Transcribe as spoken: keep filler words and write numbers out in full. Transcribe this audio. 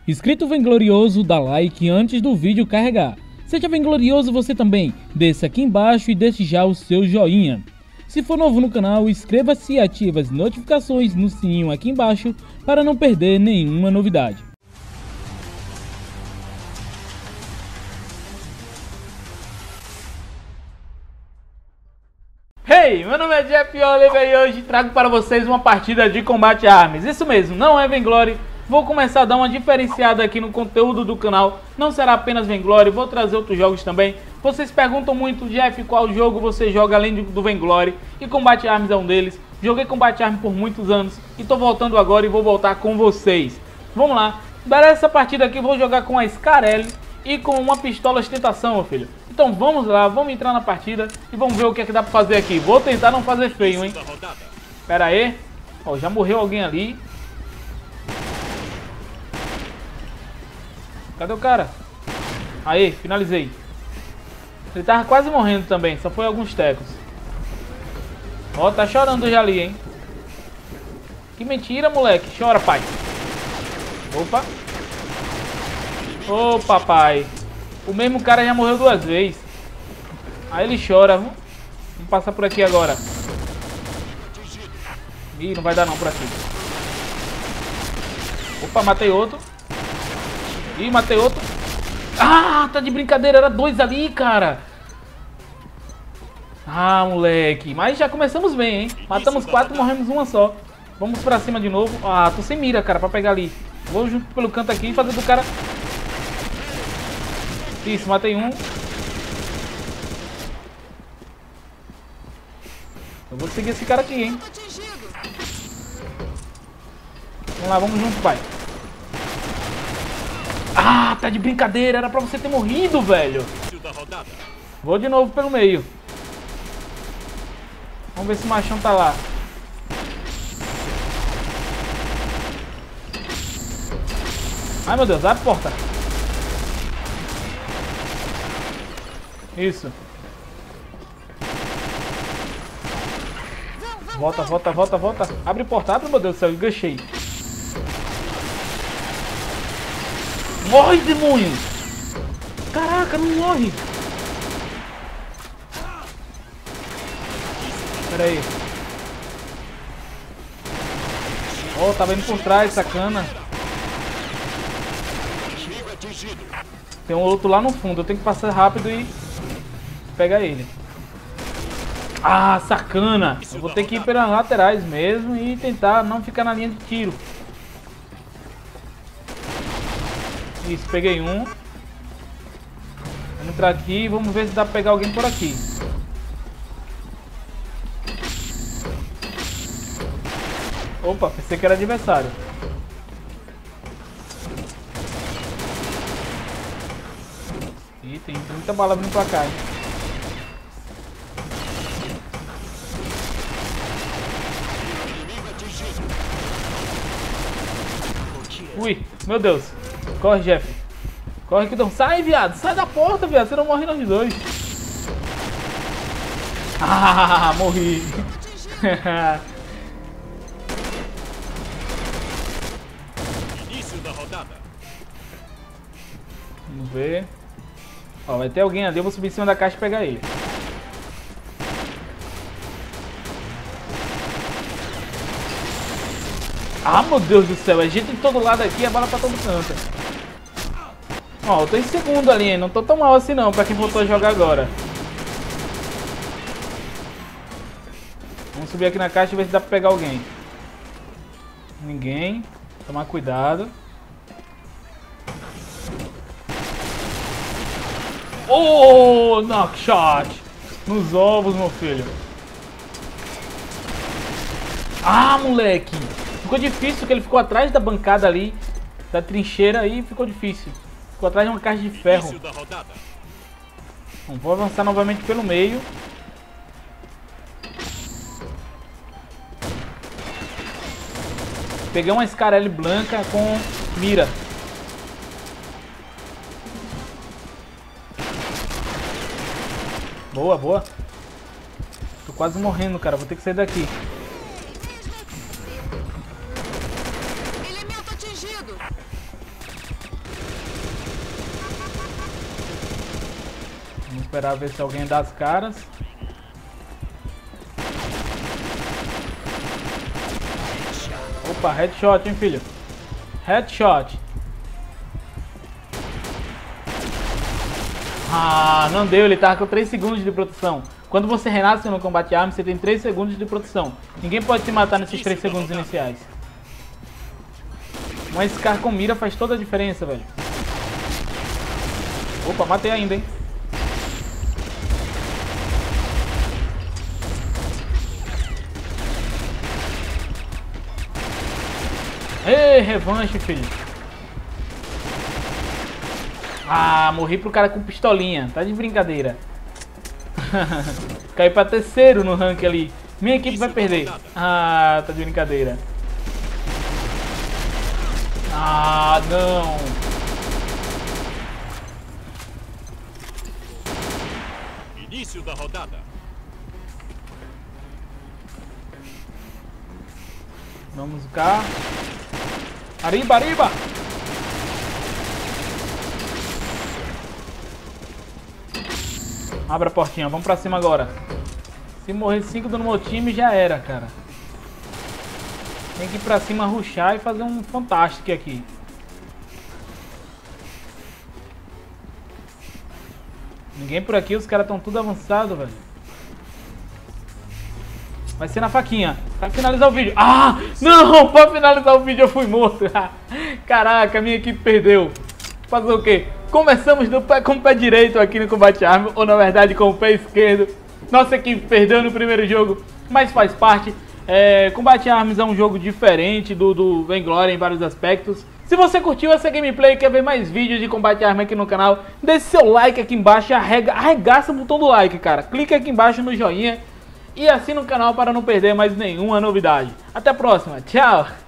Inscrito Vanglorioso, dá like antes do vídeo carregar. Seja vanglorioso você também, desça aqui embaixo e deixe já o seu joinha. Se for novo no canal, inscreva-se e ative as notificações no sininho aqui embaixo para não perder nenhuma novidade. Hey, meu nome é Jeff Oliver e hoje trago para vocês uma partida de combate a armas. Isso mesmo, não é Vainglory. Vou começar a dar uma diferenciada aqui no conteúdo do canal. Não será apenas Vainglory, vou trazer outros jogos também. Vocês perguntam muito, Jeff, qual jogo você joga além do Vainglory? E combate a armas é um deles. Joguei combate a armas por muitos anos e tô voltando agora e vou voltar com vocês. Vamos lá, para essa partida aqui vou jogar com a Scarelle e com uma pistola ostentação, meu filho. Então vamos lá, vamos entrar na partida e vamos ver o que é que dá pra fazer aqui. Vou tentar não fazer feio, hein. Pera aí. Ó, já morreu alguém ali. Cadê o cara? Aí, finalizei. Ele tava quase morrendo também, só foi alguns tecos. Ó, tá chorando já ali, hein. Que mentira, moleque. Chora, pai. Opa. Ô, papai. O mesmo cara já morreu duas vezes. Aí ele chora. Vamos passar por aqui agora. Ih, não vai dar não por aqui. Opa, matei outro. Ih, matei outro. Ah, tá de brincadeira. Era dois ali, cara. Ah, moleque. Mas já começamos bem, hein. Matamos quatro, morremos uma só. Vamos pra cima de novo. Ah, tô sem mira, cara, pra pegar ali. Vou junto pelo canto aqui e fazer do cara... Isso, matei um. Eu vou seguir esse cara aqui, hein. Vamos lá, vamos junto, pai. Ah, tá de brincadeira. Era pra você ter morrido, velho. Vou de novo pelo meio. Vamos ver se o machão tá lá. Ai, meu Deus, abre a porta. Isso. Volta, volta, volta, volta. Abre a porta, abre, meu Deus do céu, enganchei. Morre, demônio! Caraca, não morre! Pera aí. Ó, oh, tava indo por trás, sacana. Tem um outro lá no fundo, eu tenho que passar rápido e pegar ele. Ah, sacana! Eu vou ter que ir pelas laterais mesmo e tentar não ficar na linha de tiro. Isso, peguei um. Vamos entrar aqui e vamos ver se dá pra pegar alguém por aqui. Opa, pensei que era adversário. Ih, tem muita bala vindo pra cá, hein? Ui, meu Deus. Corre, Jeff. Corre que não. Sai, viado. Sai da porta, viado. Você não morre nós dois. Ah, morri. Início da rodada. Vamos ver. Ó, vai ter alguém ali. Eu vou subir em cima da caixa e pegar ele. Ah, meu Deus do céu. É gente de todo lado aqui. É bala pra todo canto. Ó, eu tô em segundo ali, hein? Não tô tão mal assim não, pra quem voltou a jogar agora. Vamos subir aqui na caixa e ver se dá pra pegar alguém. Ninguém. Tomar cuidado. Oh, knockshot. Nos ovos, meu filho. Ah, moleque. Ficou difícil, que ele ficou atrás da bancada ali, da trincheira aí, ficou difícil. Ficou atrás de uma caixa de ferro. Bom, vou avançar novamente pelo meio. Peguei uma Scarelle branca com mira. Boa, boa. Tô quase morrendo, cara. Vou ter que sair daqui. Elemento atingido. Esperar ver se alguém dá as caras. Opa, headshot, hein, filho? Headshot. Ah, não deu, ele tava com três segundos de proteção. Quando você renasce no combate arma, você tem três segundos de proteção. Ninguém pode se matar nesses três segundos iniciais. Uma Scar com mira faz toda a diferença, velho. Opa, matei ainda, hein? Ei, revanche, filho. Ah, morri pro cara com pistolinha. Tá de brincadeira. Cai pra terceiro no rank ali. Minha equipe vai perder. Ah, tá de brincadeira. Ah, não. Início da rodada. Vamos cá. Arriba, arriba. Abre a portinha, vamos pra cima agora. Se morrer cinco do meu time, já era, cara. Tem que ir pra cima, rushar e fazer um fantástico aqui. Ninguém por aqui, os caras estão tudo avançado, velho. Vai ser na faquinha. Pra finalizar o vídeo. Ah! Não! Pra finalizar o vídeo eu fui morto. Caraca, minha equipe perdeu. Fazer o quê? Começamos do pé, com o pé direito aqui no combate arma, ou na verdade com o pé esquerdo. Nossa equipe perdeu no primeiro jogo, mas faz parte. É, Combate Arms é um jogo diferente do, do Vainglory em vários aspectos. Se você curtiu essa gameplay e quer ver mais vídeos de Combate Arms aqui no canal, deixe seu like aqui embaixo e arrega, arregaça o botão do like, cara. Clique aqui embaixo no joinha e assina o canal para não perder mais nenhuma novidade. Até a próxima, tchau!